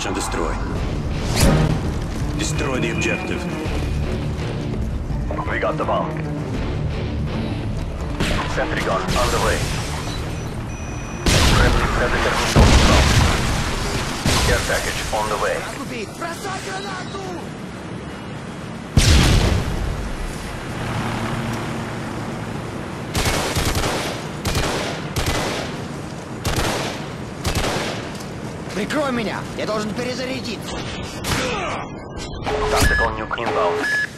Search and destroy. Destroy the objective. We got the bomb. Sentry gun on the way. Friendly predator missile inbound. Care package on the way. Прикрой меня! Я должен перезарядиться! Tactical nuke inbound.